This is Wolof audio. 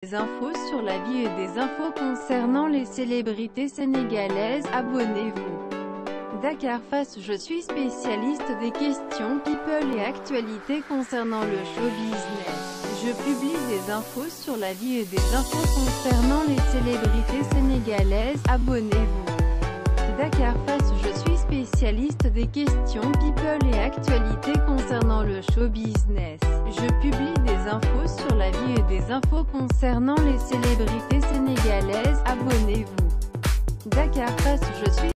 Des infos sur la vie et des infos concernant les célébrités sénégalaises, abonnez-vous. Dakar Face. Je suis spécialiste des questions people et actualités concernant le show business. Je publie des infos sur la vie et des infos concernant les célébrités sénégalaises, abonnez-vous. Dakar Face. Je suis spécialiste des questions people et actualités concernant le show business. Je publie des infos sur la vie et des infos concernant les célébrités sénégalaises, abonnez-vous. Dakar Face. Je suis